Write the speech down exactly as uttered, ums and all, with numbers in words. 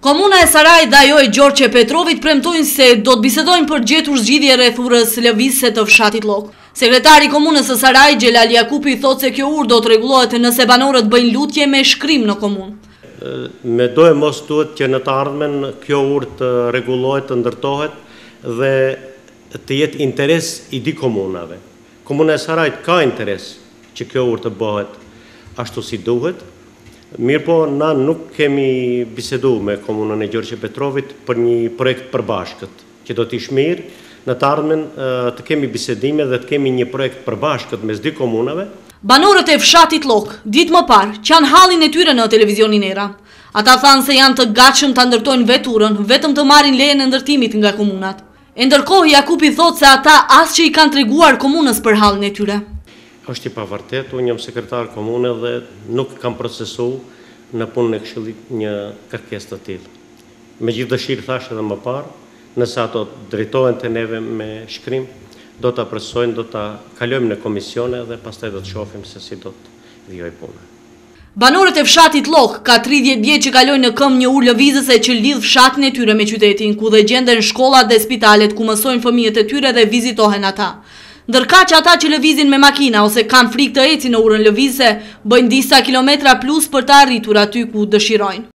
Komuna e Sarajit dhe ajo e Gjorgje Petrovit premtojnë se do të bisedojnë për gjetur zgjidhje rreth urës lëvizëse të fshatit Llok. Sekretari i komunës së Sarajit, Xhelal Jakupi, thotë se kjo urë do të rregullohet nëse banorët bëjnë lutje me shkrim në komunë. Me do e mos duhet që në të ardhmen kjo urë të rregullohet, të ndërtohet dhe të jetë interes i di komunave. Komuna e Sarajit ka interes që kjo urë të bëhet ashtu si duhet. Mirë po, na nuk kemi bisedu me komunën e Gjorgje Petrovit për një projekt përbashkët, që do t'ish mirë në të ardhmen të kemi bisedime dhe të kemi një projekt përbashkët mes dy komunave. Banorët e fshatit Llok, ditë më parë, qanë hallin e tyre në televizionin Era. Ata thanë se janë të gatshëm të ndërtojnë veturën, vetëm të marrin lejen e ndërtimit nga komunat. E ndërkohë, Jakupi thotë se ata as që i kanë treguar komunës për hallin e tyre. Është i pavartet, unë jam sekretar komune dhe nuk kam procesu në punën e këshillit një kërkesë të tillë. Me gjithë dëshirë thash edhe më parë, nëse ato drejtohen te neve me shkrim, do ta presojnë, do ta kalojmë në komisione dhe pastaj do të shohim se si do të vijojë puna. Banorët e fshatit Llok ka tridhjetë vjet që kalojnë në këmbë një urë lëvizëse që lidh fshatin e tyre me qytetin, ku dhe gjenden shkollat dhe spitalet ku mësojnë fëmijët e tyre dhe vizitohen ata. Ndërka që ata që lëvizin me makina ose kanë frikë të ecin në urën lëvizëse, bëjnë disa kilometra plus për të arritur aty ku dëshirojnë.